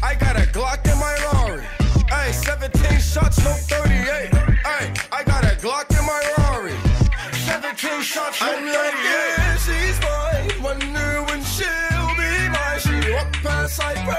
I got a Glock in my Rari. Ay, 17 shots, no 38. Ay, I got a Glock in my Rari. 17 shots, no 38. Yeah, she's mine. Wonder when she'll be mine. She walked past like